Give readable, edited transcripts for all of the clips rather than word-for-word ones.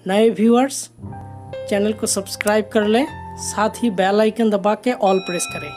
नए viewers channel को subscribe कर लें, साथ ही बेल आइकन दबा के ऑल प्रेस करें।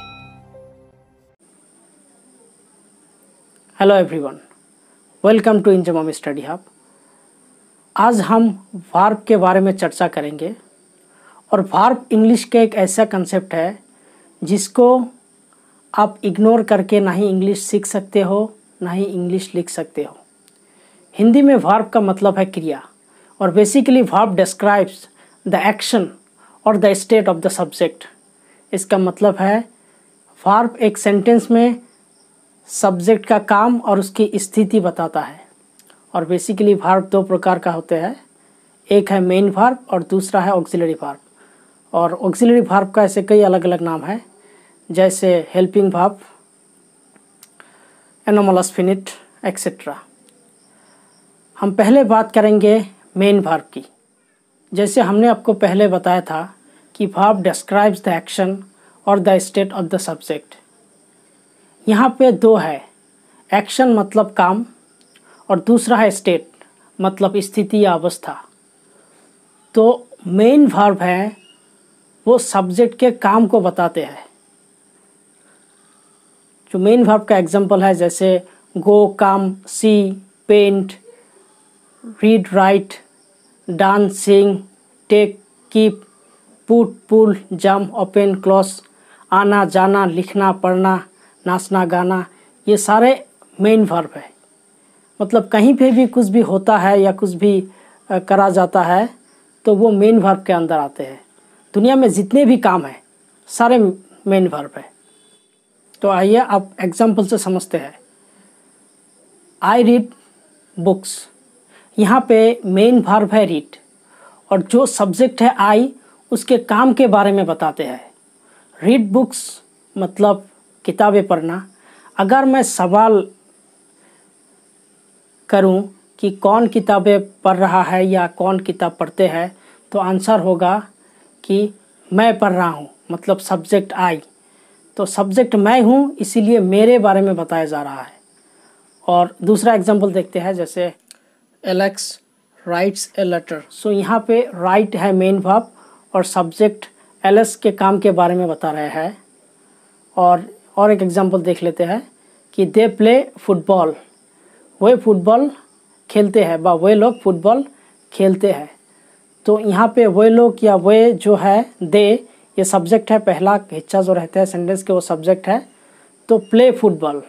Hello everyone, welcome to Enjo mommy study hub. आज हम वर्ब के बारे में चर्चा करेंगे और वर्ब इंग्लिश का एक ऐसा कंसेप्ट है जिसको आप इग्नोर करके ना ही इंग्लिश सीख सकते हो ना ही इंग्लिश लिख सकते हो। हिंदी में वर्ब का मतलब है क्रिया और basically verb describes the action और the state of the subject. इसका मतलब है वर्ब एक सेंटेंस में सब्जेक्ट का काम और उसकी स्थिति बताता है। और बेसिकली वर्ब दो प्रकार का होते हैं, एक है मेन वर्ब और दूसरा है ऑक्सिलरी वर्ब। और ऑक्सिलरी वर्ब का ऐसे कई अलग अलग नाम है, जैसे helping verb, anomalous finite etcetera. हम पहले बात करेंगे मेन वर्ब की। जैसे हमने आपको पहले बताया था कि वर्ब डिस्क्राइब्स द एक्शन और the state of the subject. यहाँ पे दो है, एक्शन मतलब काम और दूसरा है स्टेट मतलब स्थिति या अवस्था। तो मेन वर्ब है वो सब्जेक्ट के काम को बताते हैं। जो मेन वर्ब का एग्जांपल है जैसे go, come, see, paint, read, write, dance, sing, take, keep, put, pull, jump, open, close, आना जाना, लिखना पढ़ना, नाचना गाना, ये सारे मेन वर्ब है। मतलब कहीं पे भी कुछ भी होता है या कुछ भी करा जाता है तो वो मेन वर्ब के अंदर आते हैं। दुनिया में जितने भी काम हैं सारे मेन वर्ब है। तो आइए आप एग्जाम्पल से समझते हैं। आई रीड बुक्स, यहाँ पे मेन वर्ब है रीड और जो सब्जेक्ट है आई उसके काम के बारे में बताते हैं। रीड बुक्स मतलब किताबें पढ़ना। अगर मैं सवाल करूं कि कौन किताबें पढ़ रहा है या कौन किताब पढ़ते हैं तो आंसर होगा कि मैं पढ़ रहा हूं, मतलब सब्जेक्ट आई। तो सब्जेक्ट मैं हूं, इसीलिए मेरे बारे में बताया जा रहा है। और दूसरा एग्जांपल देखते हैं, जैसे Alex writes a letter. So यहाँ पे राइट है मेन वर्ब और सब्जेक्ट एलेक्स के काम के बारे में बता रहे हैं। और एक एग्जांपल देख लेते हैं कि दे प्ले फुटबॉल, वे फुटबॉल खेलते हैं व वे लोग फुटबॉल खेलते हैं। तो यहाँ पे वे लोग या वे जो है दे, ये सब्जेक्ट है, पहला हिस्सा जो रहता है सेंटेंस के वो सब्जेक्ट है। तो प्ले फुटबॉल,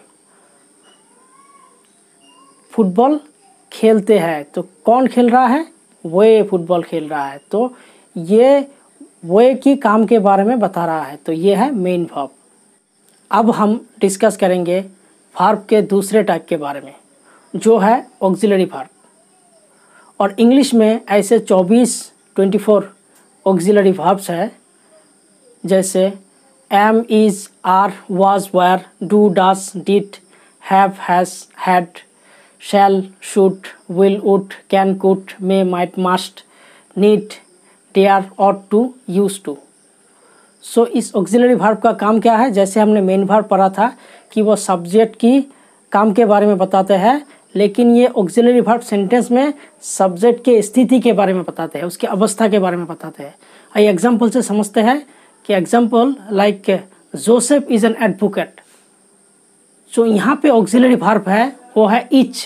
फुटबॉल खेलते हैं, तो कौन खेल रहा है? वे फुटबॉल खेल रहा है। तो ये वे की काम के बारे में बता रहा है। तो ये है मेन वर्ब। अब हम डिस्कस करेंगे वर्ब के दूसरे टाइप के बारे में, जो है ऑक्सिलरी वर्ब। और इंग्लिश में ऐसे 24 ऑक्सिलरी वर्ब्स है, जैसे am, is, are, was, were, do, does, did, have, has, had, shall, should, will, would, can, could, may, might, must, need, dare, ought to, use to. So इस auxiliary verb का काम क्या है? जैसे हमने main verb पढ़ा था कि वो सब्जेक्ट की काम के बारे में बताते हैं, लेकिन ये ऑक्सिलरी वर्ब सेंटेंस में सब्जेक्ट के स्थिति के बारे में बताते हैं, उसकी अवस्था के बारे में बताते हैं। आइए एग्जाम्पल से समझते हैं कि example like Joseph is an advocate. So यहाँ पे ऑक्सिलरी वर्ब है वो है इज।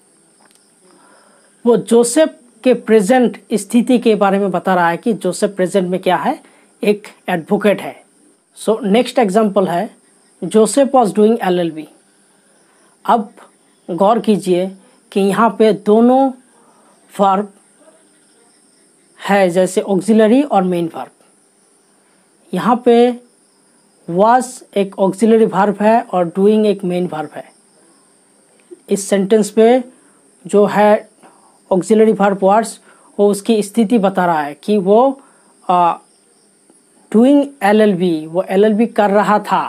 वो जोसेफ के प्रेजेंट स्थिति के बारे में बता रहा है कि जोसेफ प्रेजेंट में क्या है, एक एडवोकेट है। सो नेक्स्ट एग्जाम्पल है जोसेफ वॉज डूइंग LLB। अब गौर कीजिए कि यहाँ पे दोनों वर्ब है, जैसे ऑक्सिलरी और मेन वर्ब। यहाँ पे वॉज एक ऑक्सिलरी वर्ब है और डूइंग एक मेन वर्ब है। इस सेंटेंस पे जो है ऑक्सिलरी वर्ब वॉज, वो उसकी स्थिति बता रहा है कि वो डूइंग LLB, वो LLB कर रहा था।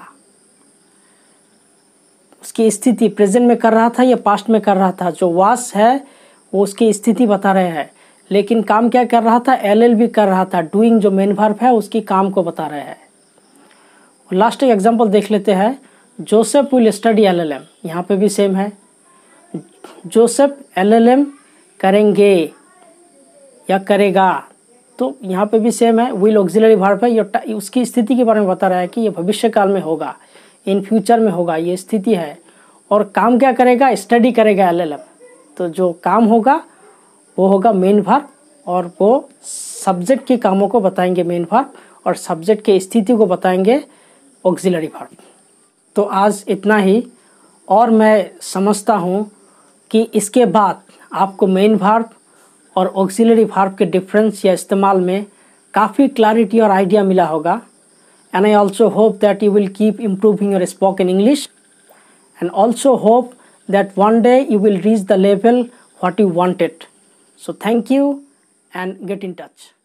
उसकी स्थिति प्रेजेंट में कर रहा था या पास्ट में कर रहा था। जो वास है वो उसकी स्थिति बता रहे हैं, लेकिन काम क्या कर रहा था? LLB कर रहा था। डूइंग जो मेन वर्ब है उसकी काम को बता रहे हैं। लास्ट एक एग्जांपल देख लेते हैं, जोसेफ विल स्टडी LLM। यहाँ पे भी सेम है, जोसेफ LLM करेंगे। या करेगा, तो यहाँ पे भी सेम है, विल ऑक्सिलरी वर्ब है, ये उसकी स्थिति के बारे में बता रहा है कि ये भविष्य काल में होगा, इन फ्यूचर में होगा, ये स्थिति है। और काम क्या करेगा, स्टडी करेगा LLM, तो जो काम होगा वो होगा मेन वर्ब, और वो सब्जेक्ट के कामों को बताएंगे मेन वर्ब, और सब्जेक्ट के स्थिति को बताएंगे ऑक्सिलरी वर्ब। तो आज इतना ही, और मैं समझता हूँ कि इसके बाद आपको मेन वर्ब और ऑक्सिलरी वर्ब के डिफरेंस या इस्तेमाल में काफ़ी क्लैरिटी और आइडिया मिला होगा। And I also hope that you will keep improving your spoken English, and also hope that one day you will reach the level what you wanted. So thank you and get in touch.